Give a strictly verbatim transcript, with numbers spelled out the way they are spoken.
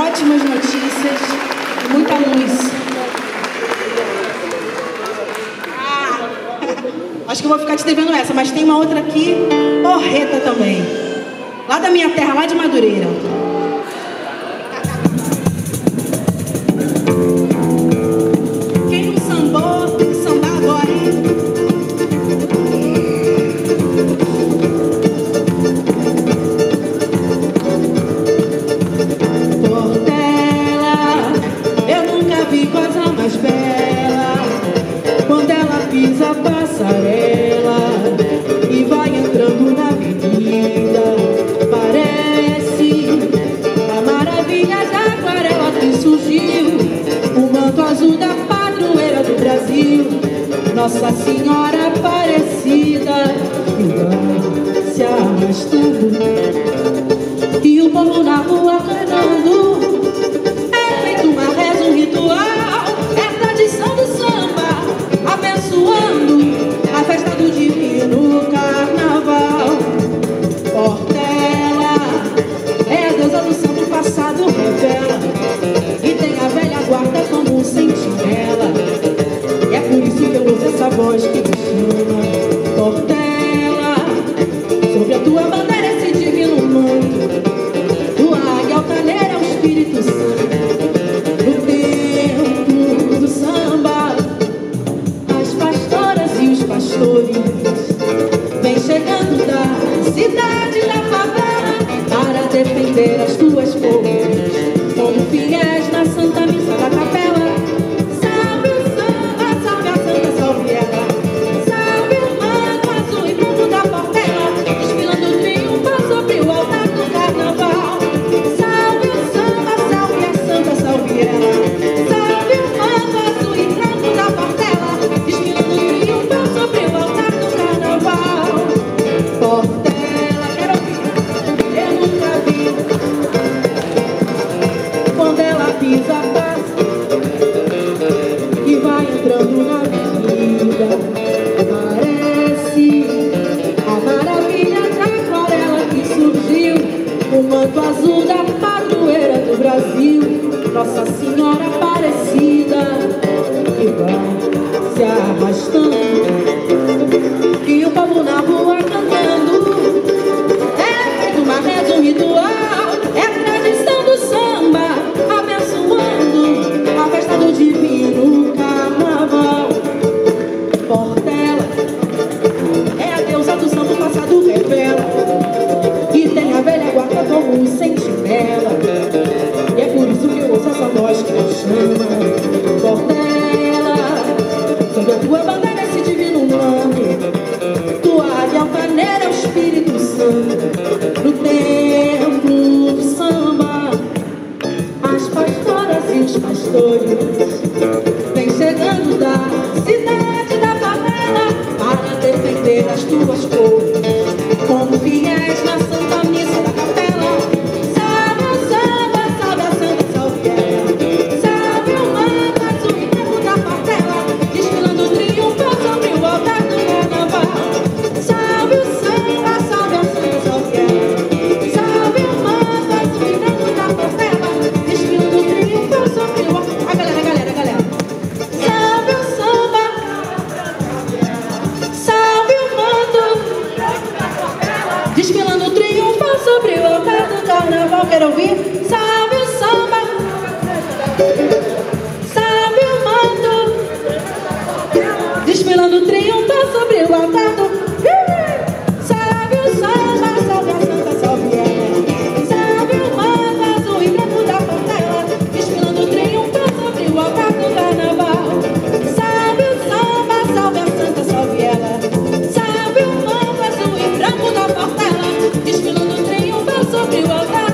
ótimas notícias e muita luz. Ah, acho que eu vou ficar te devendo essa, mas tem uma outra aqui, porreta também. Lá da minha terra, lá de Madureira. Quem não sambou, tem que sambar agora, hein? Coisa mais bela, quando ela pisa a passarela e vai entrando na avenida, parece a maravilha da aquarela que surgiu, o manto azul da padroeira do Brasil, Nossa Senhora Aparecida, e vai se arrastando, e o povo na rua cantando. Uma reza, um ritual, é tradição do samba, abençoando a festa do divino carnaval. Portela é a deusa do santo passado revela, e tem a velha guarda como um sentinela. É por isso que eu ouço essa voz que me chama. Portela, sobre a tua bandeira esse divino manto, tua águia altaneira é o Espírito Santo. Vem chegando da cidade da favela para defender as tuas cores, como fiéis na Santa Missa da Capela. Salve o samba, salve a Santa, salve ela. Salve o manto azul e branco da Portela, desfilando triunfo sobre o altar do carnaval. Salve o samba, salve a Santa, salve ela. Salve o manto azul e branco da Portela, desfilando triunfo sobre o altar. Portela, quero ouvir, eu nunca vi. Quando ela pisa, passa e vai entrando na avenida, parece a maravilha da aquarela que surgiu, o manto azul da padroeira do Brasil, Nossa Senhora Aparecida, que vai se arrastando, e o povo na rua cantando. É feito uma reza, um ritual, é tradição do samba, abençoando a festa do divino carnaval. Portela é a deusa do santo passado revela, e tem a velha guarda como um sentinela. E é por isso que eu ouço essa voz que me chama. Portela, sobre a tua bandeira esse divino nome, tua águia altaneira é o Espírito Santo. No templo do samba, as pastoras e os pastores vem chegando da cidade da favela para defender as tuas cores, como fiéis na Santa Missa da Capela. Salve o samba, salve a Santa, salve ela. Salve o manto azul e branco da Portela, desfilando triunfo sobre o altar do carnaval. Salve o samba, salve a Santa, salve ela. Salve o manto azul e branco da Portela, desfilando triunfo sobre o altar. A galera, galera, galera. Salve o samba, salve o manto, desfilando triunfo sobre o altar do carnaval. Quero ouvir? Salve o samba, salve o manto, desfilando triunfo sobre o altar do... Salve o samba, salve a Santa, salve ela. Salve o manto azul e branco da Portela, desfilando triunfo sobre o altar do carnaval. Salve o samba, salve a Santa, salve ela. Salve o manto azul e branco da Portela, desfilando triunfo sobre o altar.